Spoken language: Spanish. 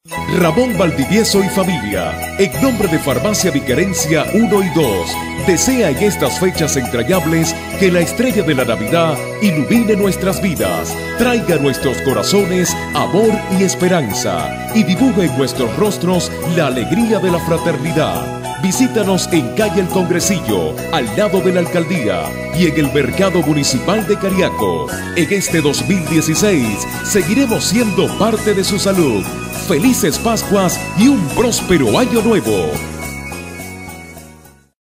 Ramón Valdivieso y familia, en nombre de Farmacia Viquerencia 1 y 2, desea en estas fechas entrañables que la estrella de la Navidad ilumine nuestras vidas, traiga a nuestros corazones amor y esperanza y dibuje en nuestros rostros la alegría de la fraternidad. Visítanos en calle El Congresillo, al lado de la alcaldía, y en el mercado municipal de Cariaco. En este 2016 seguiremos siendo parte de su salud. Felices Pascuas y un próspero año nuevo.